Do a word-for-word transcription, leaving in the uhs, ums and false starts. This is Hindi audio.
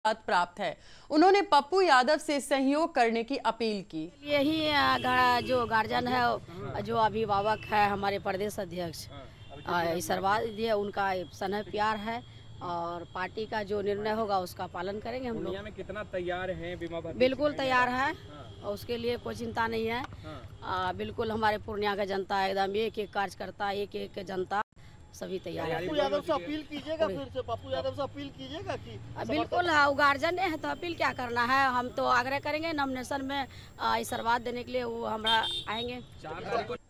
प्राप्त है। उन्होंने पप्पू यादव से सहयोग करने की अपील की। यही जो गार्जियन है, जो अभिभावक है, हमारे प्रदेश अध्यक्ष ईश्वरवाद दिए, उनका स्नेह प्यार है और पार्टी का जो निर्णय होगा उसका पालन करेंगे हम लोग। में कितना तैयार हैं बीमा भर्ती? बिल्कुल तैयार है और उसके लिए कोई चिंता नहीं है। आ, बिल्कुल हमारे पूर्णिया का जनता एकदम एक एक कार्यकर्ता, एक एक जनता सभी तैयार है। पप्पू यादव से अपील कीजिएगा, फिर से पप्पू यादव से अपील कीजिएगा कि बिल्कुल गार्जियन है तो अपील क्या करना है, हम तो आग्रह करेंगे नॉमिनेशन में ईश्वरवाद देने के लिए, वो हमारा आएंगे।